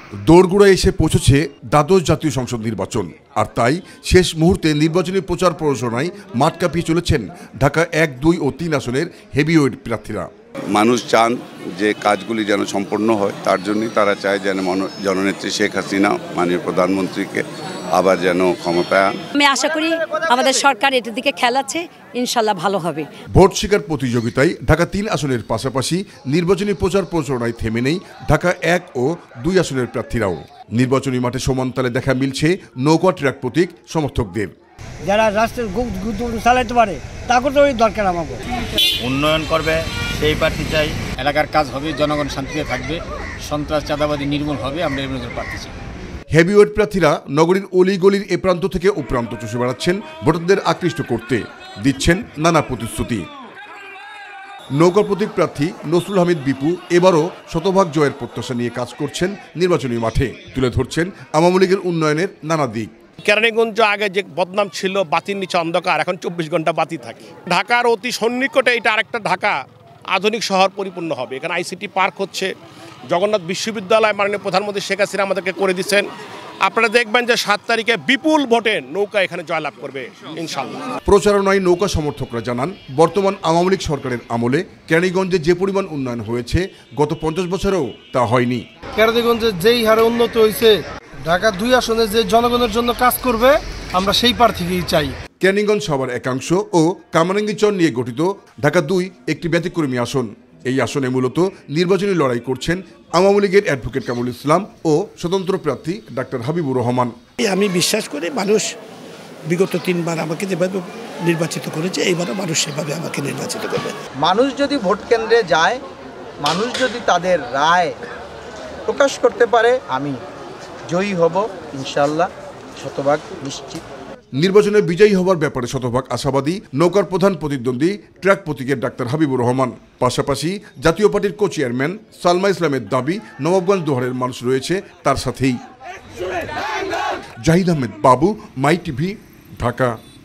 দোরগোড়ায় এসে পৌঁছেছে দ্বাদশ জাতীয় সংসদ নির্বাচন, আর তাই শেষ মুহূর্তে নির্বাচনী প্রচার প্রচারণায় মাঠ কাঁপিয়ে চলেছেন ঢাকা 1, 2 ও 3 আসনের হেভিওয়েট প্রার্থীরা। মানুষ চান যে কাজগুলি যেন সম্পন্ন হয়, তার জন্যই তারা চায় যেন জননেত্রী শেখ হাসিনা মাননীয় প্রধানমন্ত্রীকে আবার যেন ক্ষমতায়। আমি আশা করি আমাদের সরকার এটার দিকে খেলাচ্ছে, ইনশাল্লাহ ভালো হবে। ভোট শিকার প্রতিযোগিতায় ঢাকা 3 আসনের পাশাপাশি নির্বাচনী প্রচার প্রচারণায় থেমে নেই ঢাকা 1 ও 2 আসনের প্রার্থীরাও। নির্বাচনী মাঠে সমানতালে দেখা মিলছে নৌকা ট্রাক প্রতীক সমর্থকদের। যারা রাষ্ট্রের চালাইতে পারে তাকে তো দরকার আমাকে। উন্নয়ন করবে সেই প্রার্থী চাই, এলাকার কাজ হবে, জনগণ শান্তিতে থাকবে, সন্ত্রাস চাঁদাবাদী নির্মূল হবে, আমরা এর মধ্যে প্রার্থী চাই। হেভিওয়েট প্রার্থীরা নগরীর অলিগলির এ প্রান্ত থেকে ও প্রান্ত চষে বেড়াচ্ছেন ভোটারদের আকৃষ্ট করতে, দিচ্ছেন নানা প্রতিশ্রুতি। নৌকা প্রতীক প্রার্থী নসরুল হামিদ বিপু এবারও শতভাগ জয়ের প্রত্যাশা নিয়ে কাজ করছেন নির্বাচনী মাঠে, তুলে ধরছেন আওয়ামী লীগের উন্নয়নের নানা দিক। কেরানীগঞ্জ আগে যে বদনাম ছিল বাতির নিচে অন্ধকার, এখন 24 ঘন্টা বাতি থাকে। ঢাকার অতি সন্নিকটে এটা আরেকটা ঢাকা আধুনিক শহর পরিপূর্ণ হবে। এখানে আইসিটি পার্ক হচ্ছে, জগন্নাথ বিশ্ববিদ্যালয় মাননীয় প্রধানমন্ত্রী শেখ হাসিনা আমাদেরকে করে দিচ্ছেন। আপনারা দেখবেন যে 7 তারিখে বিপুল ভোটে নৌকা এখানে জয়লাভ করবে ইনশাআল্লাহ। প্রচারণায় নৌকা সমর্থকরা জানান, বর্তমান আওয়ামী লীগ সরকারের আমলে কেরানীগঞ্জে যে পরিমাণ উন্নয়ন হয়েছে গত 50 বছরেও তা হয়নি। কেরানীগঞ্জে যেই হারে উন্নত হয়েছে, ঢাকা 2 আসনে যে জনগণের জন্য কাজ করবে আমরা সেই প্রার্থীকেই চাই। কেরানীগঞ্জ সবার একাংশ ও কামারাঙ্গীরচর নিয়ে গঠিত ঢাকা 2 একটি ব্যতিক্রমী আসন। এই আসনে মূলত নির্বাচনী লড়াই করছেন আওয়ামী লীগের অ্যাডভোকেট কামরুল ইসলাম ও স্বতন্ত্র প্রার্থী ডাক্তার হাবিবুর রহমান। আমি বিশ্বাস করি মানুষ বিগত 3 বার আমাকে যেভাবে নির্বাচিত করেছে, এইবারও মানুষ সেভাবে আমাকে নির্বাচিত করবে। মানুষ যদি ভোট কেন্দ্রে যায়, মানুষ যদি তাদের রায় প্রকাশ করতে পারে, আমি জয়ী হব ইনশাআল্লাহ, শতভাগ নিশ্চিত। নির্বাচনে বিজয়ী হবার ব্যাপারে শতভাগ আশাবাদী নৌকার প্রধান প্রতিদ্বন্দ্বী ট্রাক প্রতীকের ডাক্তার হাবিবুর রহমান। পাশাপাশি জাতীয় পার্টির কো চেয়ারম্যান সালমা ইসলামের দাবি, নবাবগঞ্জ দোহারের মানুষ রয়েছে তার সাথেই। জাহিদ আহমেদ বাবু, মাই টিভি, ঢাকা।